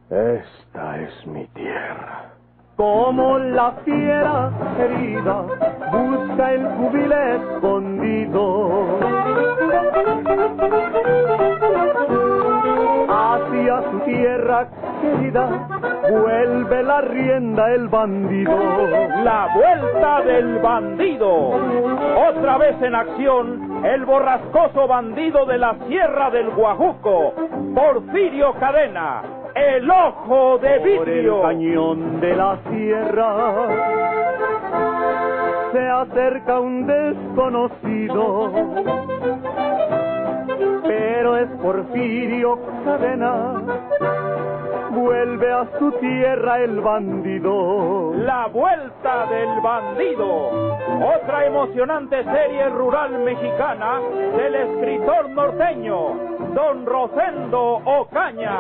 Esta es mi tierra. Como la fiera herida busca el júbilo escondido, hacia su tierra querida vuelve la rienda el bandido. La vuelta del bandido. Otra vez en acción, el borrascoso bandido de la Sierra del Guajuco, Porfirio Cadena, el ojo de vidrio. Por el cañón de la sierra se acerca un desconocido, pero es Porfirio Cadena. Vuelve a su tierra el bandido. La vuelta del bandido. Otra emocionante serie rural mexicana del escritor norteño, don Rosendo Ocaña.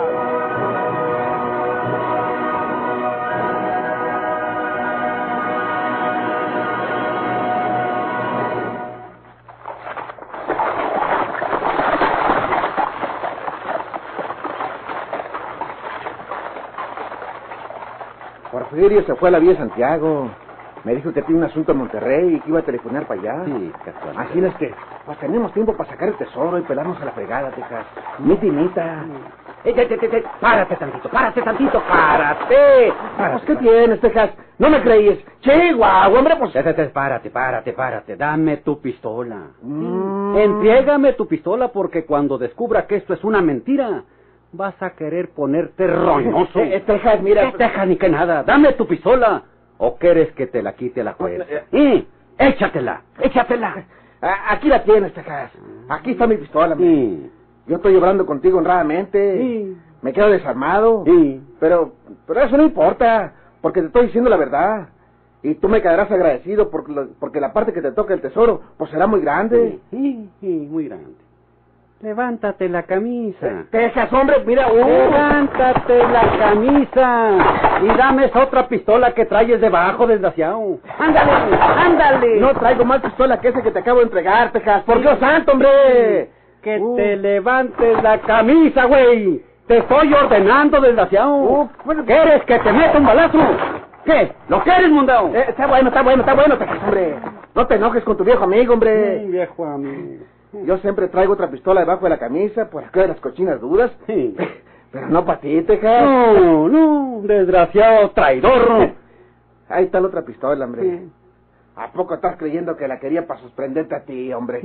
Porfirio se fue a la vía de Santiago. Me dijo que tiene un asunto en Monterrey y que iba a telefonear para allá. Sí, casual. Así es que, pues tenemos tiempo para sacar el tesoro y pelarnos a la fregada, Texas. Mita. Párate tantito, párate. Pues, ¿qué tienes, Texas? ¿No me crees? Chihuahua, hombre, pues... Párate. Dame tu pistola. Entrégame tu pistola porque cuando descubra que esto es una mentira, vas a querer ponerte roñoso. Texas, mira... ¿Qué Texas ni que nada? Dame tu pistola. ¿O quieres que te la quite la jueza? Échatela. Aquí la tienes, Texas. Aquí está mi pistola, hombre. Sí. Yo estoy obrando contigo honradamente. Sí. Me quedo desarmado. Sí. Pero eso no importa, porque te estoy diciendo la verdad. Y tú me quedarás agradecido porque la parte que te toca el tesoro, pues será muy grande. Sí, muy grande. Levántate la camisa. Texas, hombre, mira. Levántate la camisa y dame esa otra pistola que traes debajo, desgraciado. Ándale. No traigo más pistola que ese que te acabo de entregar, Texas. ¡Por Dios santo, hombre! Que te levantes la camisa, güey. Te estoy ordenando, desgraciado. ¿Quieres que te meta un balazo? ¿Qué? ¿Lo quieres, mundao? Está bueno, Texas, hombre. No te enojes con tu viejo amigo, hombre. Viejo amigo. Yo siempre traigo otra pistola debajo de la camisa por acá de las cochinas duras. Sí. Pero no para ti, Texas. No, desgraciado traidor. Ahí está la otra pistola, hombre. Sí. ¿A poco estás creyendo que la quería para sorprenderte a ti, hombre?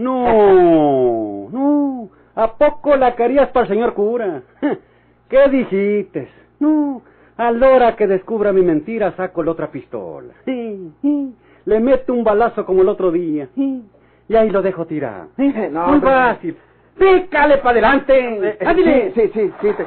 No. ¿A poco la querías para el señor cura? ¿Qué dijiste? No, a la hora que descubra mi mentira saco la otra pistola. Le meto un balazo como el otro día. Y ahí lo dejo tirar. No, muy fácil. Pícale para adelante. Ándale. Sí, Texas.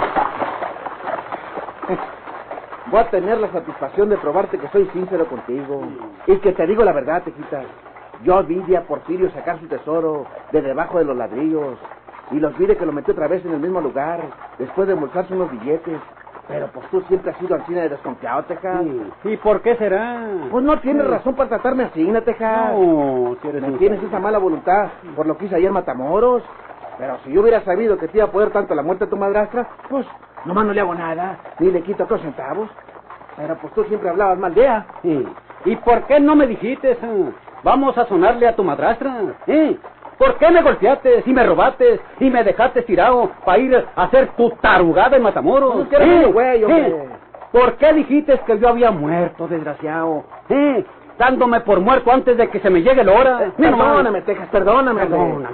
Voy a tener la satisfacción de probarte que soy sincero contigo. Y que te digo la verdad, Tejita. Yo vi a Porfirio sacar su tesoro de debajo de los ladrillos. Y los vi de que lo metió otra vez en el mismo lugar, después de embolsarse unos billetes. Pero pues tú siempre has sido ancina de desconfiado, Texas. ¿Y por qué será? Pues no tienes razón para tratarme así, ¿no, Texas? No, si eres me tienes esa mala voluntad por lo que hice ayer en Matamoros. Pero si yo hubiera sabido que te iba a poder tanto la muerte de tu madrastra, pues nomás no le hago nada, ni le quito 2 centavos. Pero pues tú siempre hablabas mal de ella. ¿Y por qué no me dijiste? Vamos a sonarle a tu madrastra. ¿Por qué me golpeaste y me robaste y me dejaste tirado para ir a hacer tu tarugada en Matamoros? ¿Por qué dijiste que yo había muerto, desgraciado? Dándome por muerto antes de que se me llegue la hora. Perdóname, Texas, perdóname.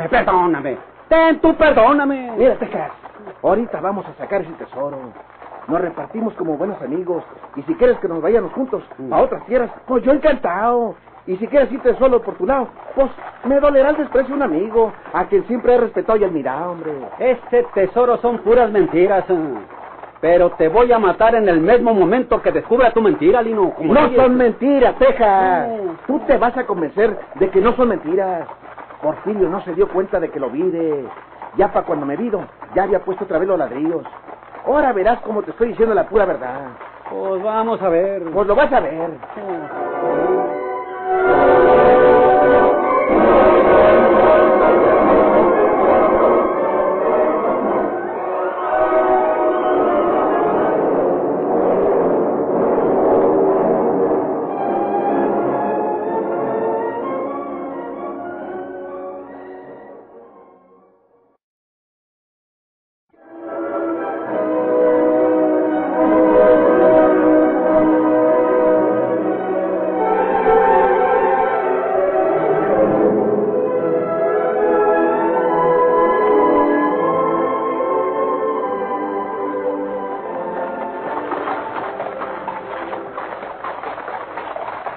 Perdóname. Mira, Texas, ahorita vamos a sacar ese tesoro. Nos repartimos como buenos amigos. Y si quieres que nos vayamos juntos a otras tierras, pues yo encantado. Y si quieres irte solo por tu lado, pues me dolerá el desprecio de un amigo, a quien siempre he respetado y admirado, hombre. Ese tesoro son puras mentiras. Pero te voy a matar en el mismo momento que descubra tu mentira, Lino. No son mentiras, Texas. Tú te vas a convencer de que no son mentiras. Porfirio no se dio cuenta de que lo vide. Ya para cuando me vido, ya había puesto otra vez los ladrillos. Ahora verás cómo te estoy diciendo la pura verdad. Pues vamos a ver. Pues lo vas a ver.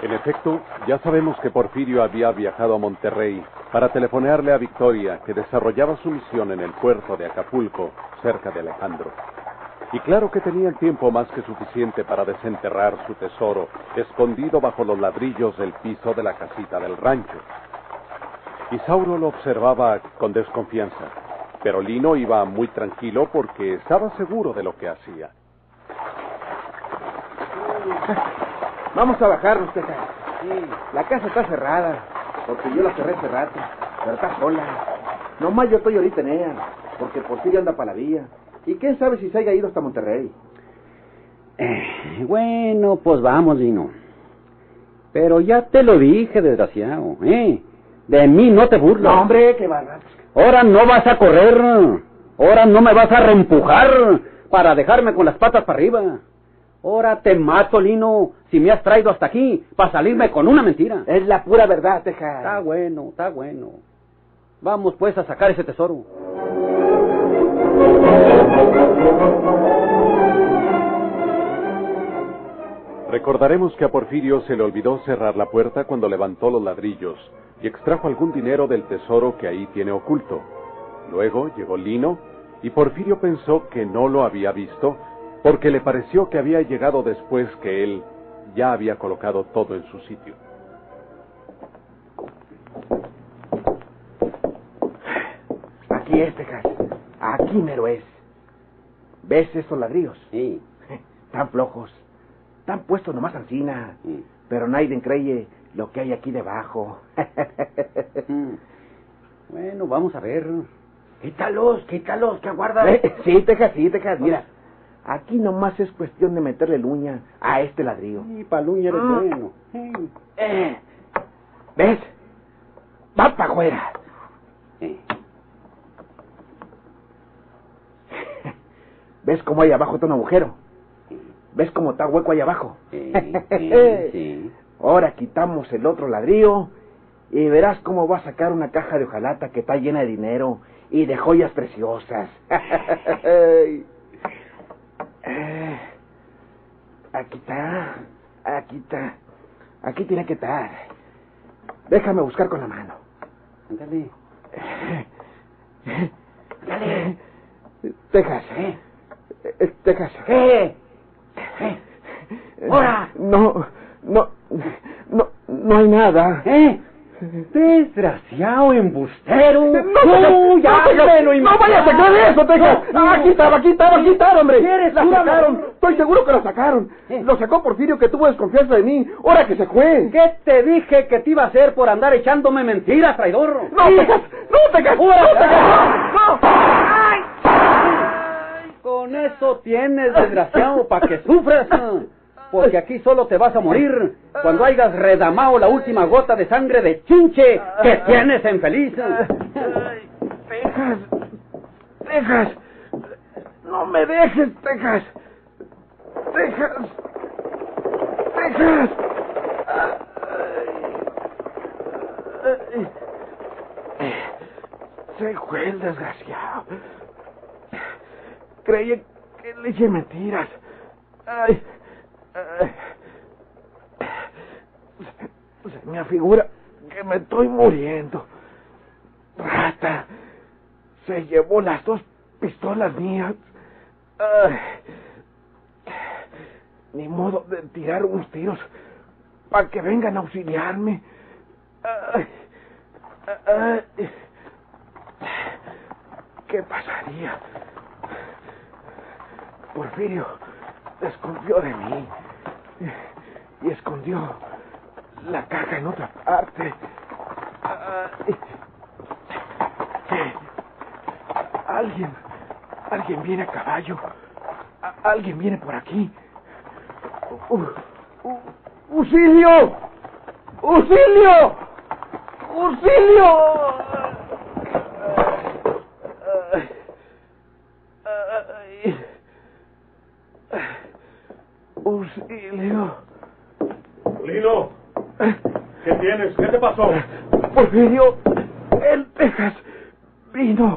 En efecto, ya sabemos que Porfirio había viajado a Monterrey para telefonearle a Victoria, que desarrollaba su misión en el puerto de Acapulco, cerca de Alejandro. Y claro que tenía el tiempo más que suficiente para desenterrar su tesoro, escondido bajo los ladrillos del piso de la casita del rancho. Isauro lo observaba con desconfianza, pero Lino iba muy tranquilo porque estaba seguro de lo que hacía. Vamos a bajarnos, Tejas. Sí, la casa está cerrada, porque yo la cerré hace rato, pero está sola. Nomás yo estoy ahorita en ella, porque Porfirio anda para la vía. Y quién sabe si se haya ido hasta Monterrey. Bueno, pues vamos, Lino. Pero ya te lo dije, desgraciado, De mí no te burlas. No, hombre, qué bárbaro. Ahora no vas a correr. Ahora no me vas a reempujar para dejarme con las patas para arriba. Ahora te mato, Lino, si me has traído hasta aquí para salirme con una mentira. Es la pura verdad, Tejas. Está bueno, está bueno. Vamos pues a sacar ese tesoro. Recordaremos que a Porfirio se le olvidó cerrar la puerta cuando levantó los ladrillos y extrajo algún dinero del tesoro que ahí tiene oculto. Luego llegó Lino y Porfirio pensó que no lo había visto porque le pareció que había llegado después que él ya había colocado todo en su sitio. Aquí es, Tejas. Aquí mero es. ¿Ves esos ladrillos? Sí. Tan flojos. Están puestos nomás encina. Sí. Pero nadie cree lo que hay aquí debajo. Bueno, vamos a ver. Quítalos, que aguarda. Sí, Tejas, mira. Aquí nomás es cuestión de meterle luña a este ladrillo. Sí, pa' luña eres bueno. ¿Ves? Va para afuera. ¿Ves cómo hay abajo está un agujero? ¿Ves cómo está hueco ahí abajo? Sí. Ahora quitamos el otro ladrillo y verás cómo va a sacar una caja de hojalata que está llena de dinero y de joyas preciosas. Aquí está. Aquí tiene que estar. Déjame buscar con la mano. Ándale. Tejas. Tejas. ¡Ahora! No hay nada. Desgraciado embustero. No, ya, no vayas a sacar eso, Tejas. Aquí estaba, hombre. La sacaron. Estoy seguro que la sacaron. Lo sacó Porfirio, que tuvo desconfianza de mí. Ahora que se fue. ¿Qué te dije que te iba a hacer por andar echándome mentiras, traidor? No, Tejas. No. Con eso tienes, desgraciado, para que sufras. Porque aquí solo te vas a morir cuando hayas redamado la última gota de sangre de chinche que tienes en feliz. Tejas. No me dejes, Tejas. Se fue el desgraciado. Creí que le eché mentiras. Se me afigura que me estoy muriendo. Rata, se llevó las 2 pistolas mías. Ni modo de tirar unos tiros para que vengan a auxiliarme. ¿Qué pasaría? Porfirio desconfió de mí y escondió la caja en otra parte. Alguien viene a caballo. Alguien viene por aquí. ¡Auxilio! ¡Auxilio! ¡Auxilio! ¡Auxilio! Lino, ¿qué tienes? ¿Qué te pasó? Porfirio, el Tejas vino.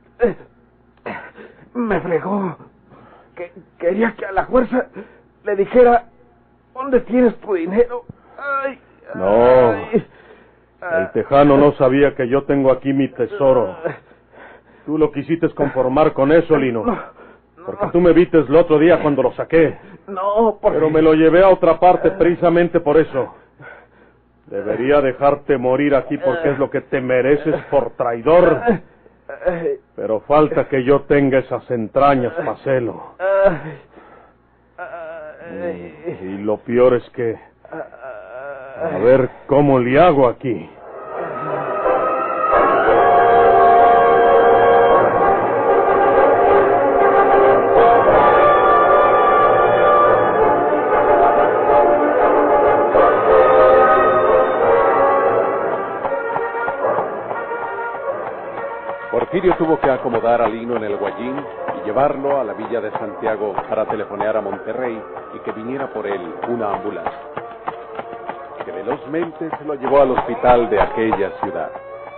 Me fregó. Quería que a la fuerza le dijera: ¿dónde tienes tu dinero? No, el tejano no sabía que yo tengo aquí mi tesoro. Tú lo quisiste conformar con eso, Lino. Porque tú me vistes el otro día cuando lo saqué. No, pero me lo llevé a otra parte precisamente por eso. Debería dejarte morir aquí porque es lo que te mereces por traidor. Pero falta que yo tenga esas entrañas para hacerlo. Y lo peor es que... A ver cómo le hago aquí. Porfirio tuvo que acomodar a Lino en el guayín y llevarlo a la villa de Santiago para telefonear a Monterrey y que viniera por él una ambulancia, que velozmente se lo llevó al hospital de aquella ciudad.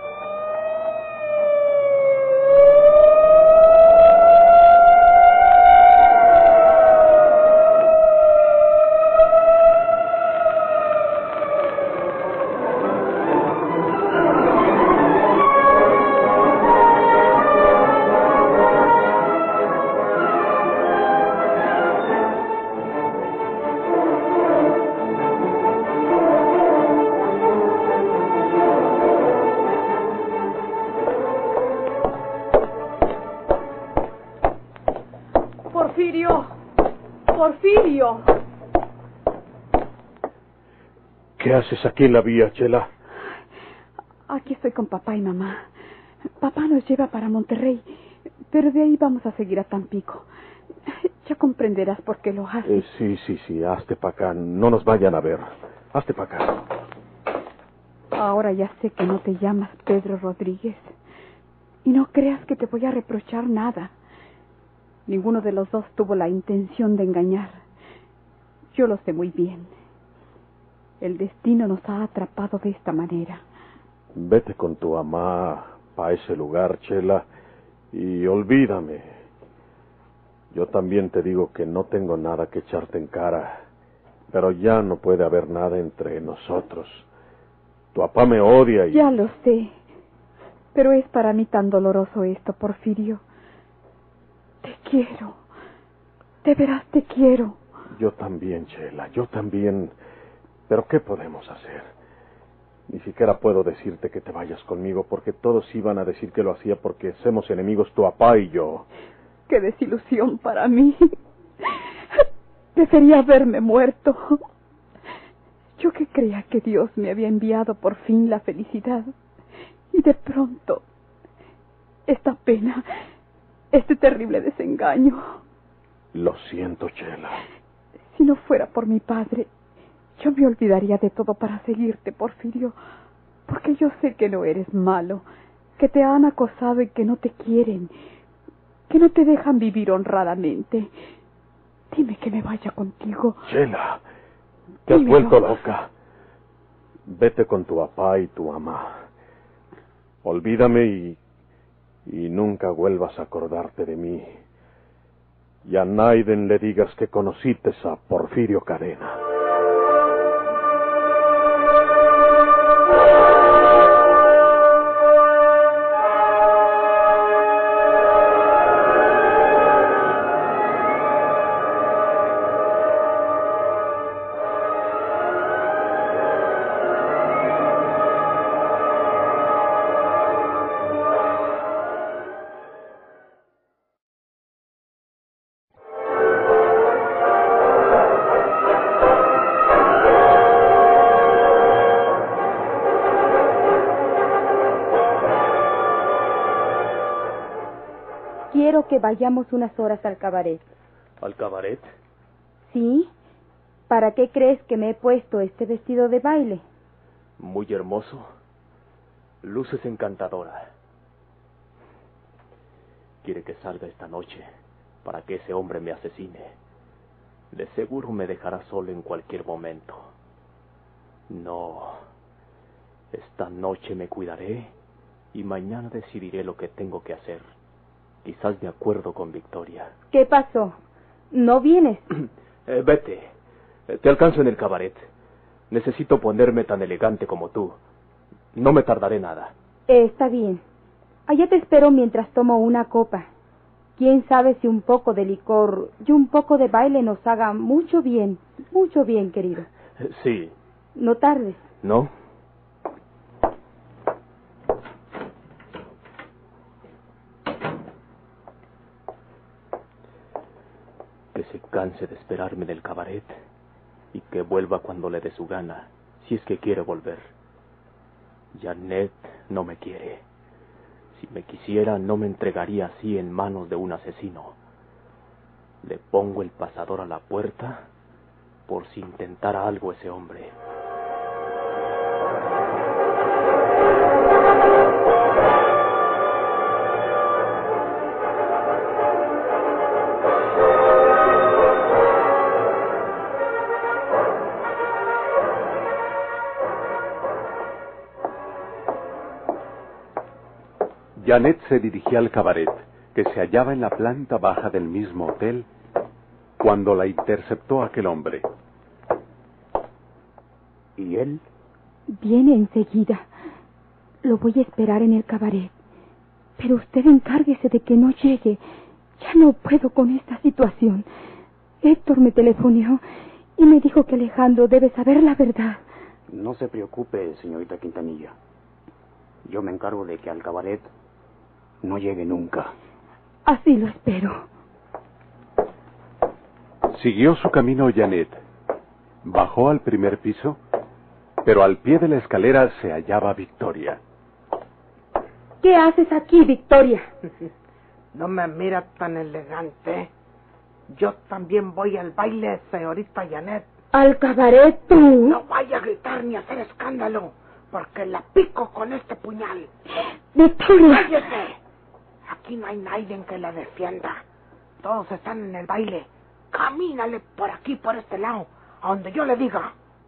Porfirio. ¿Qué haces aquí en la vía, Chela? Aquí estoy con papá y mamá. Papá nos lleva para Monterrey, pero de ahí vamos a seguir a Tampico. Ya comprenderás por qué lo hace. Sí, hazte para acá. No nos vayan a ver. Hazte para acá. Ahora ya sé que no te llamas Pedro Rodríguez. Y no creas que te voy a reprochar nada. Ninguno de los dos tuvo la intención de engañar. Yo lo sé muy bien. El destino nos ha atrapado de esta manera. Vete con tu mamá para ese lugar, Chela, y olvídame. Yo también te digo que no tengo nada que echarte en cara, pero ya no puede haber nada entre nosotros. Tu papá me odia y... Ya lo sé, pero es para mí tan doloroso esto, Porfirio. Te quiero, de veras te quiero. Yo también, Chela, yo también. Pero ¿qué podemos hacer? Ni siquiera puedo decirte que te vayas conmigo, porque todos iban a decir que lo hacía porque somos enemigos tu papá y yo. ¡Qué desilusión para mí! Prefería verme muerto. Yo que creía que Dios me había enviado por fin la felicidad. Y de pronto, esta pena, este terrible desengaño. Lo siento, Chela. Si no fuera por mi padre, yo me olvidaría de todo para seguirte, Porfirio. Porque yo sé que no eres malo, que te han acosado y que no te quieren, que no te dejan vivir honradamente. Dime que me vaya contigo. Chela, te has vuelto loca. Vete con tu papá y tu mamá. Olvídame y nunca vuelvas a acordarte de mí. Y a Naiden le digas que conociste a Porfirio Cadena. Quiero que vayamos unas horas al cabaret. ¿Al cabaret? ¿Sí? ¿Para qué crees que me he puesto este vestido de baile? Muy hermoso. Luces encantadora. Quiere que salga esta noche para que ese hombre me asesine. De seguro me dejará solo en cualquier momento. No. Esta noche me cuidaré y mañana decidiré lo que tengo que hacer. Quizás de acuerdo con Victoria. ¿Qué pasó? ¿No vienes? Vete. Te alcanzo en el cabaret. Necesito ponerme tan elegante como tú. No me tardaré nada. Está bien. Allá te espero mientras tomo una copa. Quién sabe si un poco de licor y un poco de baile nos haga mucho bien, querido. Sí. No tardes. ¿No? Que se canse de esperarme en el cabaret y que vuelva cuando le dé su gana, si es que quiere volver. Janet no me quiere. Si me quisiera, no me entregaría así en manos de un asesino. Le pongo el pasador a la puerta por si intentara algo ese hombre. Janet se dirigía al cabaret, que se hallaba en la planta baja del mismo hotel, cuando la interceptó aquel hombre. ¿Y él? Viene enseguida. Lo voy a esperar en el cabaret. Pero usted encárguese de que no llegue. Ya no puedo con esta situación. Héctor me telefoneó y me dijo que Alejandro debe saber la verdad. No se preocupe, señorita Quintanilla. Yo me encargo de que al cabaret no llegue nunca. Así lo espero. Siguió su camino Janet. Bajó al primer piso, pero al pie de la escalera se hallaba Victoria. ¿Qué haces aquí, Victoria? No me mira tan elegante. Yo también voy al baile, señorita Janet. ¿Al cabaret tú? No vaya a gritar ni a hacer escándalo, porque la pico con este puñal. Victoria. ¡Cállese! Aquí no hay nadie que la defienda. Todos están en el baile. Camínale por aquí, por este lado, a donde yo le diga.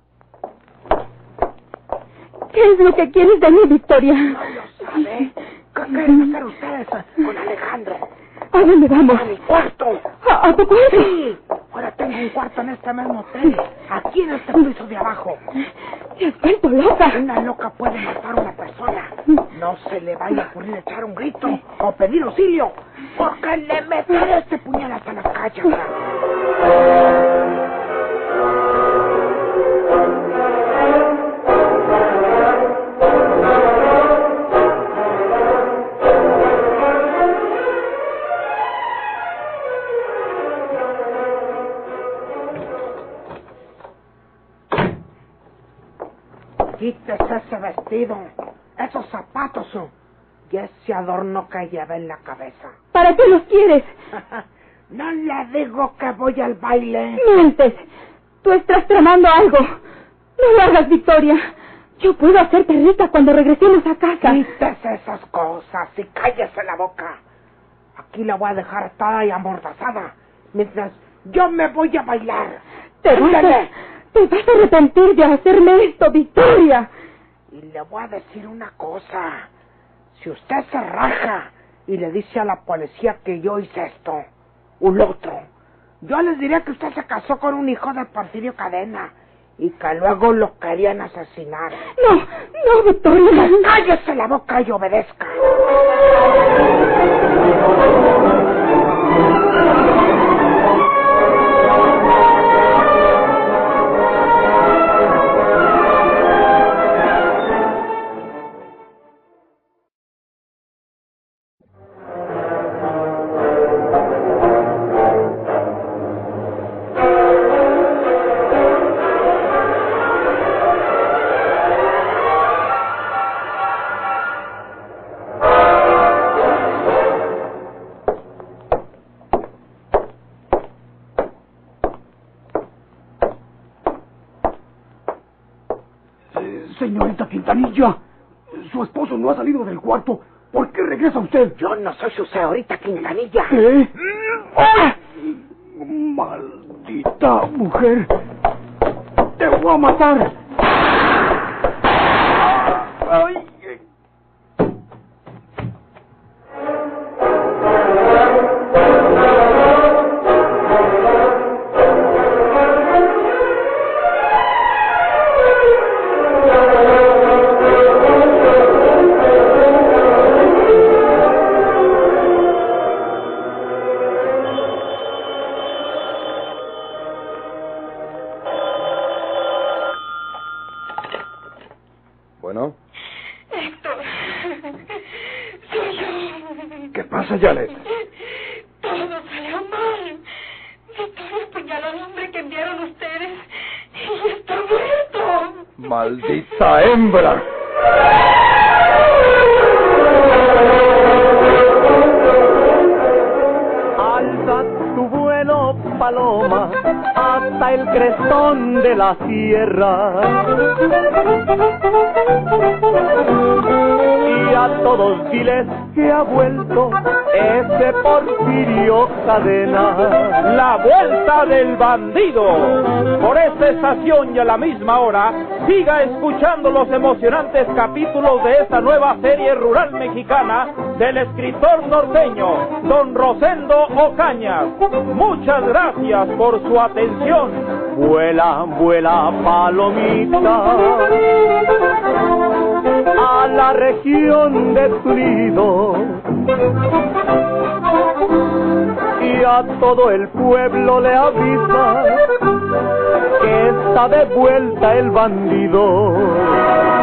¿Qué es lo que quieres de mí, Victoria? No lo sabe. ¿Qué quieren hacer ustedes con Alejandro? ¿A dónde vamos? A mi cuarto. ¿A tu cuarto? Sí. Ahora tengo un cuarto en este mismo hotel, aquí en este piso de abajo. ¿Te has vuelto loca? Una loca puede matar a una persona. No se le vaya a ocurrir echar un grito o pedir auxilio, porque le meteré este puñal hasta la calle. Quítese ese vestido, esos zapatos y ese adorno que lleva en la cabeza. ¿Para qué los quieres? No le digo que voy al baile. Mientes. Tú estás tramando algo. No lo hagas, Victoria. Yo puedo hacerte rica cuando regresemos a casa. Quítese esas cosas y cállese la boca. Aquí la voy a dejar atada y amordazada mientras yo me voy a bailar. Te vas a arrepentir de hacerme esto, Victoria. Y le voy a decir una cosa. Si usted se raja y le dice a la policía que yo hice esto, un otro, yo les diré que usted se casó con un hijo de Porfirio Cadena y que luego lo querían asesinar. No, Victoria. Cállese la boca y obedezca. Señorita Quintanilla, su esposo no ha salido del cuarto. ¿Por qué regresa usted? Yo no soy su señorita Quintanilla. ¿Qué? Maldita mujer. Te voy a matar. Ay. ¿no? Héctor, soy yo. ¿Qué pasa, Janet? Todo salió mal. Victoria apuñaló al hombre que enviaron ustedes y está muerto. ¡Maldita hembra! Alza tu vuelo, paloma, hasta el crestón de la sierra. Y a todos diles que ha vuelto ese Porfirio Cadena. La vuelta del bandido. Por esta estación y a la misma hora, siga escuchando los emocionantes capítulos de esta nueva serie rural mexicana del escritor norteño, don Rosendo Ocañas. Muchas gracias por su atención. Vuela, vuela, palomita, a la región de tu nido, y a todo el pueblo le avisa que está de vuelta el bandido.